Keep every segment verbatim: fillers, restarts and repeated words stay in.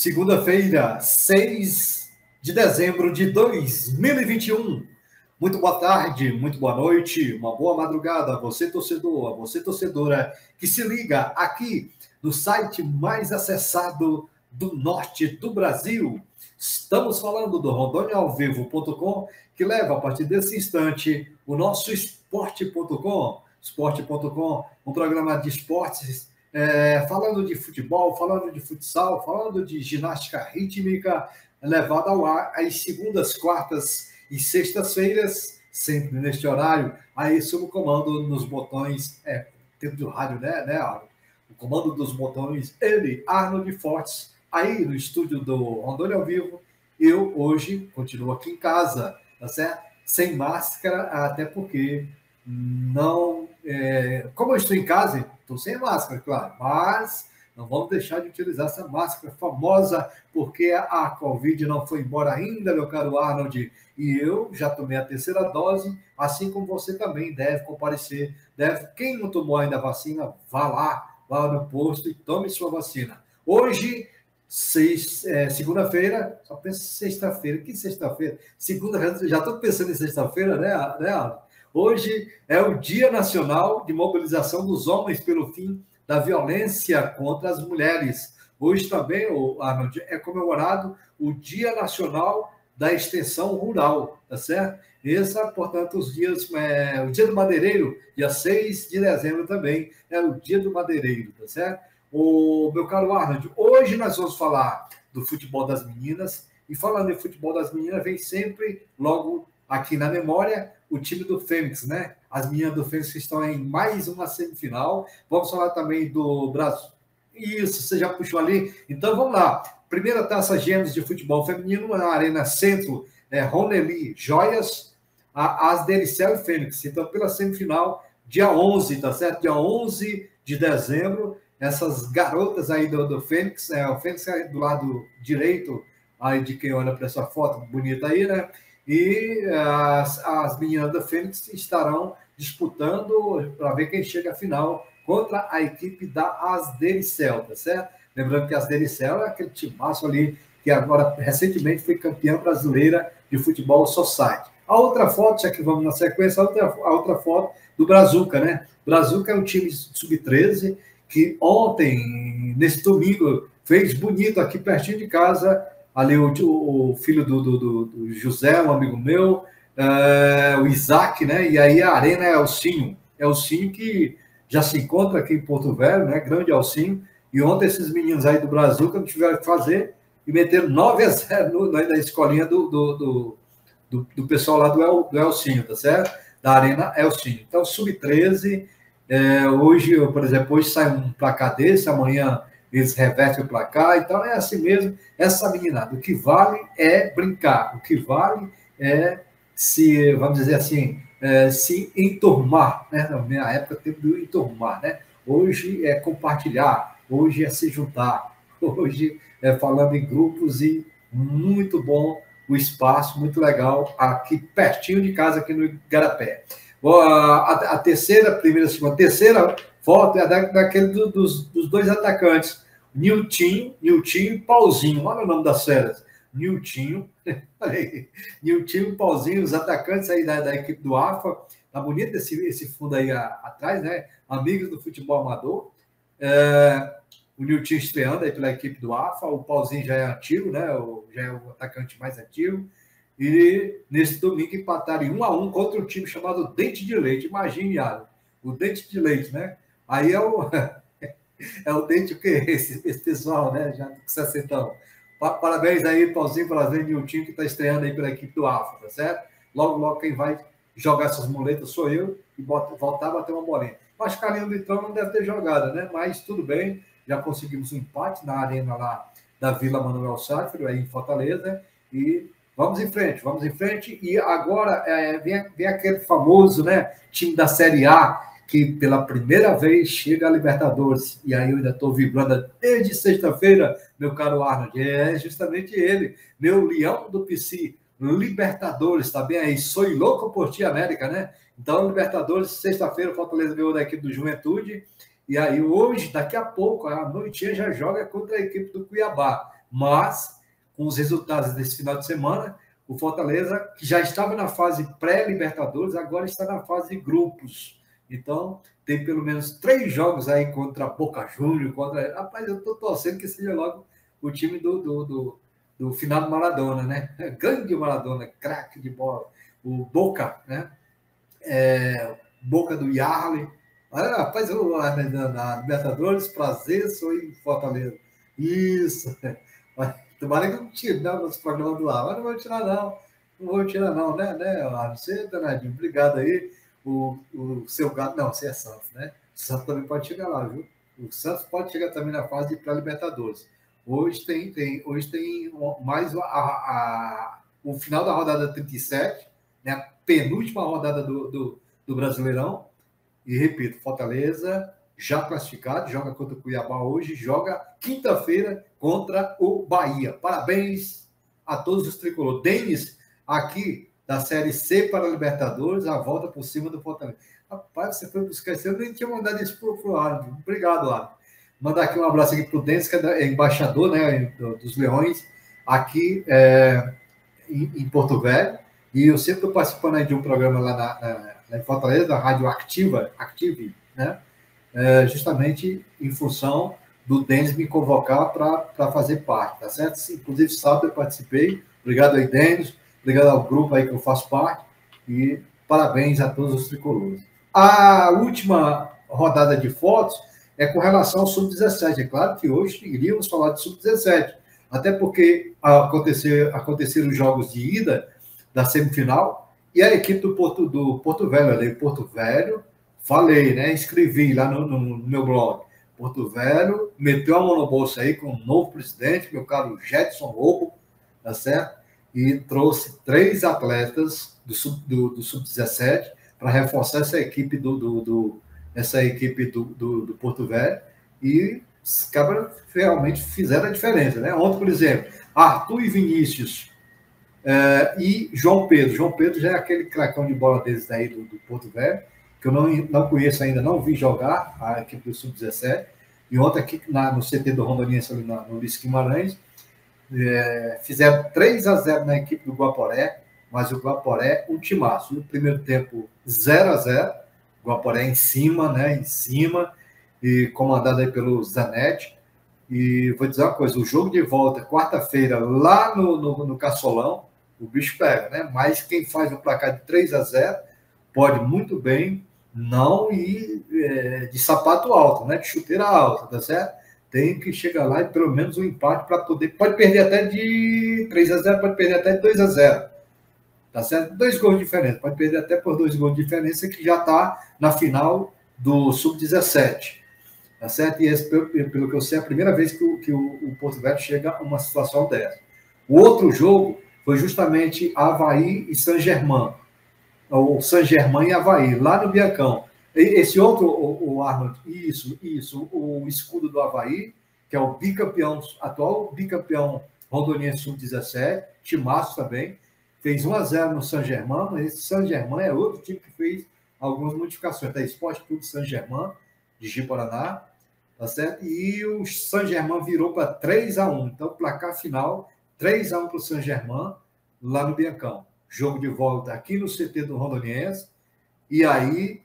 Segunda-feira, seis de dezembro de dois mil e vinte e um. Muito boa tarde, muito boa noite, uma boa madrugada a você, torcedor, a você, torcedora, que se liga aqui no site mais acessado do norte do Brasil. Estamos falando do rondônia ao vivo ponto com, que leva, a partir desse instante, o nosso esporte ponto com. esporte ponto com, um programa de esportes, é, falando de futebol, falando de futsal, falando de ginástica rítmica, levado ao ar às segundas, quartas e sextas-feiras, sempre neste horário, aí sob o comando nos botões, é, tempo do rádio, né, né, Arnold? O comando dos botões, ele, Arnold Fortes, aí no estúdio do Rondônia ao Vivo. Eu, hoje, continuo aqui em casa, tá certo? Sem máscara, até porque não... É, como eu estou em casa, estou sem máscara, claro, mas não vamos deixar de utilizar essa máscara famosa, porque a Covid não foi embora ainda, meu caro Arnold, e eu já tomei a terceira dose, assim como você também deve comparecer, deve, quem não tomou ainda a vacina, vá lá, vá no posto e tome sua vacina. Hoje, seis, é, segunda-feira, só penso sexta-feira, que sexta-feira? Segunda, já estou pensando em sexta-feira, né, né, Arnold? Hoje é o Dia Nacional de Mobilização dos Homens pelo Fim da Violência contra as Mulheres. Hoje também, Arnold, é comemorado o Dia Nacional da Extensão Rural, tá certo? Esse, portanto, os dias, é, o Dia do Madeireiro, dia seis de dezembro também, é o Dia do Madeireiro, tá certo? O meu caro Arnold, hoje nós vamos falar do futebol das meninas, e falando em futebol das meninas, vem sempre, logo aqui na memória, o time do Fênix, né? As meninas do Fênix estão em mais uma semifinal. Vamos falar também do Brasil. Isso, você já puxou ali. Então, vamos lá. Primeira Taça Gêmeos de Futebol Feminino na Arena Centro, é, Roneli Joias, a Asdericel e Fênix. Então, pela semifinal, dia onze, tá certo? Dia onze de dezembro, essas garotas aí do, do Fênix, é, o Fênix é do lado direito, aí de quem olha para essa foto bonita aí, né? E as, as meninas da Fênix estarão disputando para ver quem chega à final contra a equipe da Asdericel, tá certo? Lembrando que a Asdericel é aquele timaço ali que agora recentemente foi campeã brasileira de futebol society. A outra foto, já que vamos na sequência, a outra, a outra foto do Brazuca, né? Brazuca é um time sub treze que ontem, nesse domingo, fez bonito aqui pertinho de casa. Ali o, o filho do, do, do José, um amigo meu, é, o Isaac, né? E aí a Arena é Elcinho. É Elcinho que já se encontra aqui em Porto Velho, né? Grande Elcinho. E ontem esses meninos aí do Brasil que não tiveram que fazer e meteram nove a zero na escolinha do, do, do, do, do pessoal lá do, El, do Elcinho, tá certo? Da Arena Elcinho. Então, sub treze, é, hoje, por exemplo, hoje sai um placar desse, amanhã eles revertem o placar, então é assim mesmo, essa meninada, o que vale é brincar, o que vale é se, vamos dizer assim, é, se enturmar, né? Na minha época teve de enturmar, né? Hoje é compartilhar, hoje é se juntar, hoje é falando em grupos e muito bom o espaço, muito legal, aqui pertinho de casa, aqui no Igarapé. A, a terceira, primeira, segunda, terceira foto é da, daquele do, dos, dos dois atacantes, Niltinho, Niltinho e Pauzinho. Olha o nome das feras. Niltinho, Niltinho e Pauzinho, os atacantes aí da, da equipe do A F A. Tá bonito esse, esse fundo aí a, atrás, né? Amigos do futebol amador. É, o Niltinho estreando aí pela equipe do A F A. O Pauzinho já é antigo, né? O, já é o atacante mais antigo. E nesse domingo empataram em um a um contra um time chamado Dente de Leite. Imagine, Yara, o Dente de Leite, né? Aí é o... É o dente que esse, esse pessoal, né? Já com sessenta. Parabéns aí, Pauzinho, parabéns, Niltinho, que está estreando aí pela equipe do A F A, tá certo? Logo, logo, quem vai jogar essas muletas sou eu e bota, voltar a bater uma bolinha. Mas Carlinhos Litrão não deve ter jogado, né? Mas tudo bem, já conseguimos um empate na arena lá da Vila Manuel Safra, aí em Fortaleza, e vamos em frente, vamos em frente. E agora é, vem, vem aquele famoso, né, time da Série A, que pela primeira vez chega a Libertadores. E aí eu ainda estou vibrando desde sexta-feira, meu caro Arnold. É justamente ele, meu leão do P C, Libertadores, tá bem aí? Sou louco por ti, América, né? Então, Libertadores, sexta-feira, o Fortaleza ganhou da equipe do Juventude. E aí hoje, daqui a pouco, à noitinha, já joga contra a equipe do Cuiabá. Mas, com os resultados desse final de semana, o Fortaleza, que já estava na fase pré-Libertadores, agora está na fase de grupos. Então, tem pelo menos três jogos aí contra Boca Juniors, contra... Rapaz, eu estou torcendo que seja logo o time do, do, do, do final do Maradona, né? Grande Maradona, craque de bola. O Boca, né? É, Boca do Yarley. Ah, rapaz, eu lá na, na Libertadores, prazer, sou em Fortaleza. Isso. Tomara que eu não tire, né, nos programas do ar. Mas não vou tirar, não. Não vou tirar, não, né, né, você, danadinho, obrigado aí. O, o seu gato, não, você é Santos, né? O Santos também pode chegar lá, viu? O Santos pode chegar também na fase de pré-Libertadores. Hoje tem, tem, hoje tem mais a, a, o final da rodada trinta e sete, né? A penúltima rodada do, do, do Brasileirão. E repito, Fortaleza já classificado, joga contra o Cuiabá hoje, joga quinta-feira contra o Bahia. Parabéns a todos os tricolores. Denis, aqui da Série C para a Libertadores, a volta por cima do Fortaleza. Rapaz, você foi buscar isso, eu nem tinha mandado isso para o Arno. Obrigado, Arno. Mandar aqui um abraço aqui para o Denis, que é embaixador, né, dos Leões, aqui é, em, em Porto Velho. E eu sempre estou participando aí de um programa lá na, na, na Fortaleza, da Rádio Ativa, Active, né? É, justamente em função do Denis me convocar para fazer parte, tá certo? Inclusive, sábado eu participei. Obrigado aí, Denis. Obrigado ao grupo aí que eu faço parte. E parabéns a todos os tricolores. A última rodada de fotos é com relação ao sub dezessete. É claro que hoje iríamos falar de sub dezessete, até porque acontecer, aconteceram os jogos de ida da semifinal e a equipe do Porto, do Porto Velho, ali, Porto Velho, falei, né? Escrevi lá no, no, no meu blog. Porto Velho meteu a mão no bolso aí com o um novo presidente, meu caro Jetson Lobo, tá certo? E trouxe três atletas do sub, do, do sub dezessete para reforçar essa equipe do, do, do essa equipe do, do, do Porto Velho, e os cabras realmente fizeram a diferença, né? Ontem, por exemplo, Arthur e Vinícius é, e João Pedro. João Pedro já é aquele cracão de bola deles daí do, do Porto Velho, que eu não, não conheço ainda, não vi jogar a equipe do sub dezessete, e ontem aqui na, no C T do Rondoniense, ali na, no Luiz Guimarães, é, fizeram três a zero na equipe do Guaporé, mas o Guaporé, um timaço. No primeiro tempo, zero a zero, o Guaporé em cima, né, em cima, e comandado aí pelo Zanetti. E vou dizer uma coisa, o jogo de volta, quarta-feira, lá no, no, no Caçolão, o bicho pega, né? Mas quem faz o placar de três a zero pode muito bem não ir é, de sapato alto, né? De chuteira alta, tá certo? Tem que chegar lá e pelo menos um empate para poder... Pode perder até de três a zero, pode perder até de dois a zero. Tá certo? Dois gols de diferença. Pode perder até por dois gols de diferença, que já está na final do sub dezessete. Tá certo? E esse, pelo, pelo que eu sei, é a primeira vez que o, que o, o Porto Velho chega a uma situação dessa. O outro jogo foi justamente Avaí e Saint-Germain. O Saint-Germain e Avaí, lá no Biancão. Esse outro, o, o Arnold, isso, isso, o escudo do Avaí, que é o bicampeão, atual bicampeão rondoniense sub dezessete, timaço também, fez um a zero no Saint-Germain, mas esse Saint-Germain é outro time que fez algumas modificações. Tá? Esporte Clube Saint-Germain, de Ji-Paraná, tá certo? E o Saint-Germain virou para três a um. Então, placar final, três a um para o Saint-Germain, lá no Biancão. Jogo de volta aqui no C T do Rondoniense. E aí,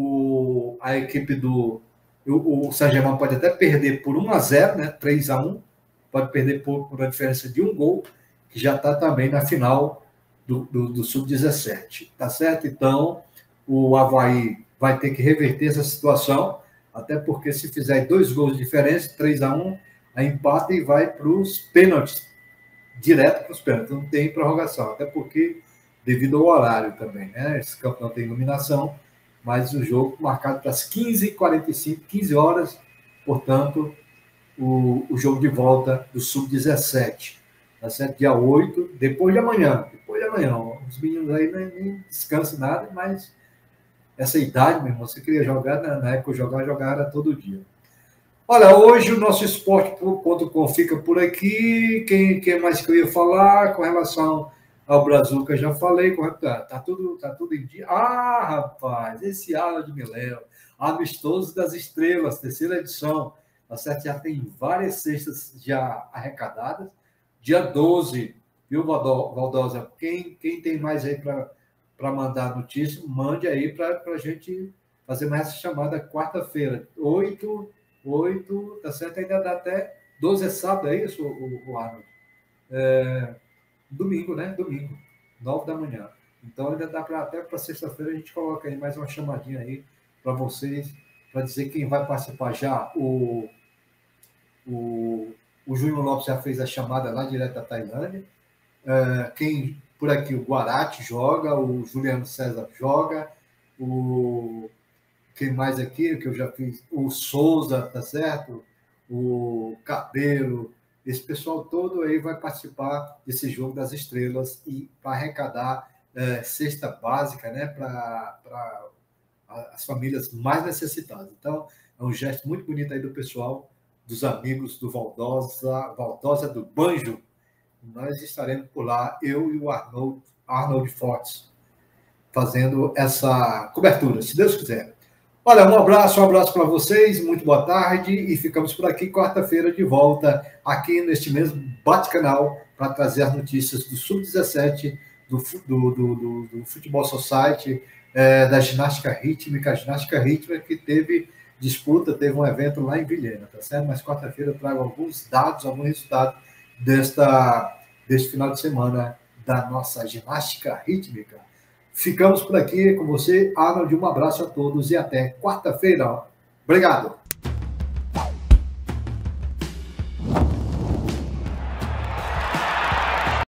o, a equipe do... O, o Saint-Germain pode até perder por um a zero, né? três a um. Pode perder por, por uma diferença de um gol, que já está também na final do, do, do sub dezessete. Tá certo? Então, o Avaí vai ter que reverter essa situação, até porque se fizer dois gols de diferença, três a um, a empata e vai para os pênaltis, direto para os pênaltis, não tem prorrogação, até porque devido ao horário também, né? Esse campeonato tem iluminação, mas o jogo marcado para as quinze e quarenta e cinco, quinze horas, portanto, o, o jogo de volta do sub dezessete, tá certo? Dia oito, depois de amanhã, depois de amanhã, os meninos aí nem, nem descansam nada, mas essa idade, meu irmão, você queria jogar, na, na época eu jogava, jogava todo dia. Olha, hoje o nosso esporte ponto com fica por aqui. Quem, quem mais que eu ia falar com relação ao Brazuca, já falei. Tá, tá, tudo, tá tudo em dia. Ah, rapaz, esse Alan de Miléo, Amistoso das Estrelas, terceira edição. tá certo? Já tem várias cestas já arrecadadas. Dia doze, viu, Valdosa? Quem, quem tem mais aí para mandar notícia, mande aí para a gente fazer mais essa chamada quarta-feira. oito, oito, tá certo? Ainda dá até doze é sábado, é isso, o, o Arnold? É, domingo, né? Domingo, nove da manhã. Então ainda dá para até para sexta-feira a gente coloca aí mais uma chamadinha aí para vocês, para dizer quem vai participar já. O, o, o Júnior Lopes já fez a chamada lá direto da Tailândia. É, quem por aqui, o Guarati joga, o Juliano César joga, o quem mais aqui que eu já fiz, o Souza, tá certo? O Cabelo, esse pessoal todo aí vai participar desse jogo das estrelas e para arrecadar é, cesta básica, né, para as famílias mais necessitadas. Então, é um gesto muito bonito aí do pessoal, dos amigos do Valdosa, Valdosa do Banjo. Nós estaremos por lá, eu e o Arnold, Arnold Fortes, fazendo essa cobertura, se Deus quiser. Olha, um abraço, um abraço para vocês, muito boa tarde e ficamos por aqui quarta-feira de volta, aqui neste mesmo bate-canal, para trazer as notícias do sub dezessete, do, do, do, do, do Futebol Society, é, da ginástica rítmica, a ginástica rítmica que teve disputa, teve um evento lá em Vilhena, tá certo? Mas quarta-feira eu trago alguns dados, alguns resultados desta, deste final de semana da nossa ginástica rítmica. Ficamos por aqui com você, Arnold. Um abraço a todos e até quarta-feira. Obrigado.